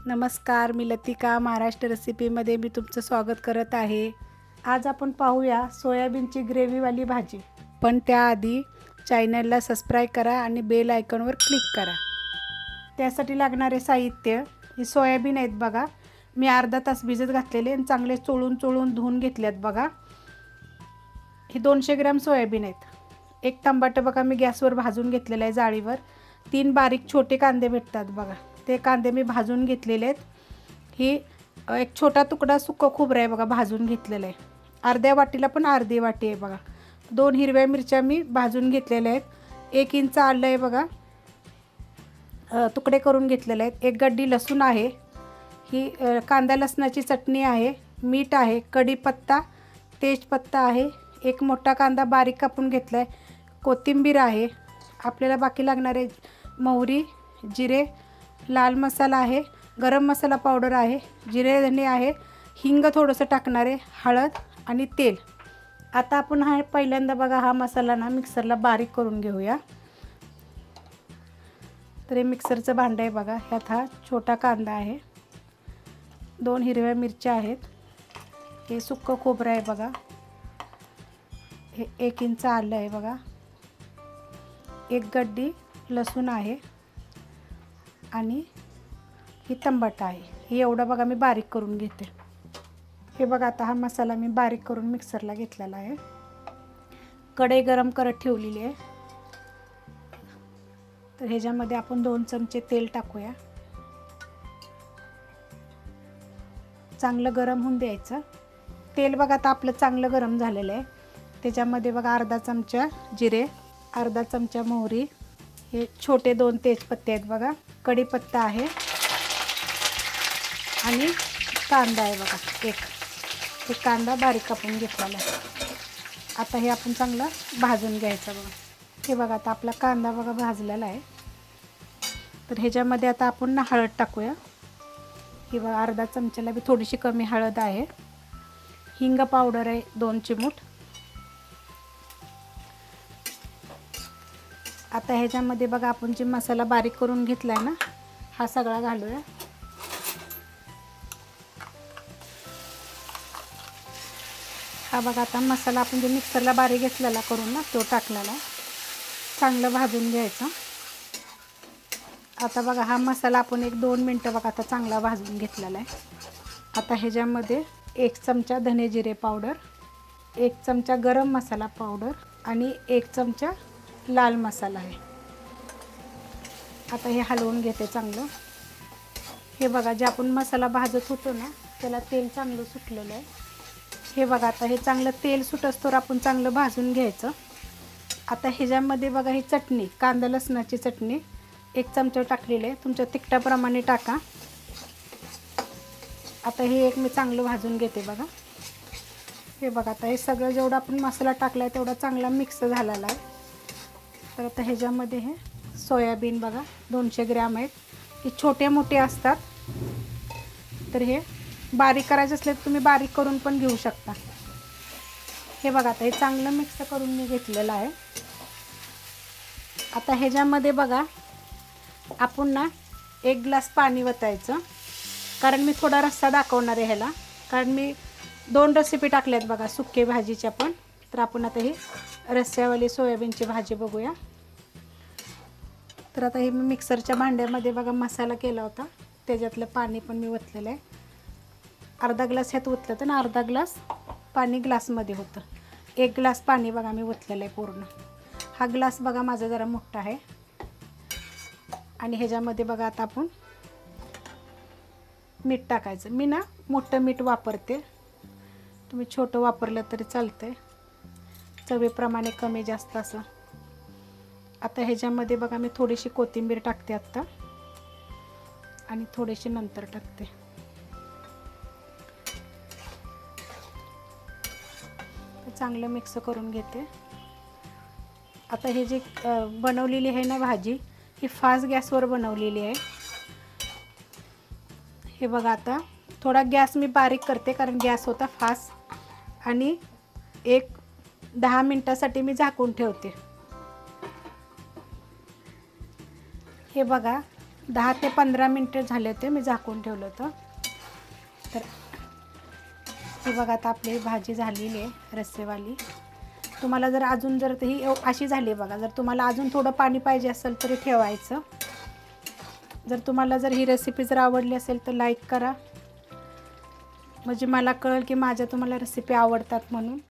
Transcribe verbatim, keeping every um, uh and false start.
नमस्कार, मी लतिका महाराष्ट्र रेसिपीमध्ये मी तुमचं स्वागत करत आहे। आज आपण पाहूया सोयाबीनची ग्रेव्हीवाली भाजी। पण त्याआधी चॅनलला सबस्क्राइब करा आणि बेल आयकॉनवर क्लिक करा। त्यासाठी लागणारे साहित्य हे सोयाबीन आहेत बघा। मी अर्धा तास भिजत घातलेले आणि चांगले चोळून चोळून धुवून घेतलेत बघा। हे दोनशे ग्रॅम सोयाबीन आहेत। एक टमाटर बघा मी गॅसवर भाजून घेतलेला आहे जाळीवर। तीन बारीक छोटे कांदे भेटतात बघा, ते कांदे मी भाजून घेतलेले आहेत। ही एक छोटा तुकडा सुक्का खोबरं आहे बघा, भाजून घेतलेला आहे। अर्ध्या वाटीला पण अर्धी वाटी आहे बघा। दोन हिरव्या मिरच्या मी भाजून घेतलेल्या आहेत। एक इंच आलं आहे बघा, तुकडे करून घेतलेले आहेत। एक गड्डी लसूण आहे। ही कांदा लसणाची चटणी आहे। मीठ आहे, कढीपत्ता, तेजपत्ता आहे। एक मोठा कांदा बारीक कापून घेतलाय। कोथिंबीर आहे। आपल्याला बाकी लागणारे मोहरी, जिरे, लाल मसाला आहे, गरम मसाला पावडर आहे, जिरे धणे आहे, हिंग थोडंसं टाकणार आहे, हळद आणि तेल। आता आपण हा पहिल्यांदा बघा हा मसाला ना मिक्सरला बारीक करून घेऊया। तर हे मिक्सरचं भांडं आहे बघा। ह्यात हा छोटा कांदा आहे, दोन हिरव्या मिरच्या आहेत, हे सुक्कं खोबरं आहे बघा, हे एक इंच आलं आहे बघा, एक गड्डी लसूण आहे आणि ही टमाटर आहे। हे एवढं बघा मी बारीक करून घेते। हे बघा आता हा मसाला मी बारीक करून मिक्सरला घेतलेला आहे। कढई गरम करत ठेवलेली आहे। तर ह्याच्यामध्ये आपण दोन चमचे तेल टाकूया। चांगलं गरम होऊन द्यायचं। तेल बघा आता आपलं चांगलं गरम झालेलं आहे। त्याच्यामध्ये बघा अर्धा चमचा जिरे, अर्धा चमचा मोहरी, हे छोटे दोन तेजपत्ते आहेत बघा, कढीपत्ता आहे आणि कांदा आहे बघा एक। हे कांदा बारीक कापून घेतलेला आहे। आता हे आपण चांगलं भाजून घ्यायचं बघा। हे बघा आता आपला कांदा बघा भाजलेला आहे। तर ह्याच्यामध्ये आता आपण ना हळद टाकूया। ही बघा अर्धा चमच्याला बी थोडीशी कमी हळद आहे। हिंग पावडर आहे दोन चिमूट। आता ह्याच्यामध्ये बघा आपण जे मसाला बारीक करून घेतलाय ना, हा सगळा घालूया। हा बघा आता मसाला आपण जे मिक्सरला बारीक घेतलेला करून ना तो टाकलेला आहे। चांगलं भाजून घ्यायचं। आता बघा हा मसाला आपण एक दोन मिनटं बघा आता चांगला भाजून घेतलेला आहे। आता ह्याच्यामध्ये एक चमचा धने जिरे पावडर, एक चमचा गरम मसाला पावडर आणि एक चमचा लाल मसाला आहे। आता हे हलवून घेते चांगलं। हे बघा जे आपण मसाला भाजत होतो ना त्याला तेल चांगलं सुटलेलं आहे। हे बघा आता हे चांगलं तेल सुटस्तोवर आपण चांगलं भाजून घ्यायचं। आता ह्याच्यामध्ये बघा ही चटणी, कांदा लसणाची चटणी एक चमचा टाकलेली आहे, तुमच्या तिखटाप्रमाणे टाका। आता हे एक मी चांगलं भाजून घेते बघा। हे बघा आता हे सगळं जेवढा आपण मसाला टाकलाय तेवढा चांगला मिक्स झालेला आहे। तर आता ह्याच्यामध्ये हे सोयाबीन बघा दोनशे ग्रॅम आहेत। हे छोटे मोठे असतात, तर हे बारीक करायचे असले तर तुम्ही बारीक करून पण घेऊ शकता। हे बघा आता हे चांगलं मिक्स करून मी घेतलेलं आहे। आता ह्याच्यामध्ये बघा आपण ना एक ग्लास पाणी वतायचं, कारण मी थोडा रस्सा दाखवणार आहे ह्याला, कारण मी दोन रेसिपी टाकल्यात बघा सुक्के भाजीच्या पण। तर आपण आता ही रस्स्यावाली सोयाबीनची भाजी बघूया। तर आता हे मी मिक्सरच्या भांड्यामध्ये बघा मसाला केला होता, त्याच्यातलं पाणी पण मी ओतलेलं आहे। अर्धा ग्लास ह्यात ओतलं तर ना अर्धा ग्लास पाणी ग्लासमध्ये होतं। एक ग्लास पाणी बघा मी ओतलेलं आहे पूर्ण। हा ग्लास बघा माझा जरा मोठा आहे। आणि ह्याच्यामध्ये बघा आता आपण मीठ टाकायचं। मी ना मोठं मीठ वापरते, तुम्ही छोटं वापरलं तरी चालतंय, चवीप्रमाणे कमी जास्त असं। आता ह्याच्यामध्ये बघा मी थोडीशी कोथिंबीर टाकते आत्ता आणि थोडीशी नंतर टाकते। चांगलं मिक्स करून घेते। आता हे जे बनवलेली आहे ना भाजी, ही फास्ट गॅसवर बनवलेली आहे। हे बघा आता थोडा गॅस मी बारीक करते कारण गॅस होता फास्ट, आणि एक दहा मिनिटासाठी मी झाकून ठेवते। हे बघा दहा ते पंधरा मिनटं झाले होते, मी झाकून ठेवलं होतं. तर हे बघा आता आपली भाजी झालेली आहे रस्सेवाली. तुम्हाला जर अजून जर ही अशी झाली आहे बघा, जर तुम्हाला अजून थोडं पाणी पाहिजे असेल तरी ठेवायचं. जर तुम्हाला जर ही रेसिपी जर आवडली असेल तर लाईक करा, म्हणजे मला कळेल की माझ्या तुम्हाला रेसिपी आवडतात म्हणून.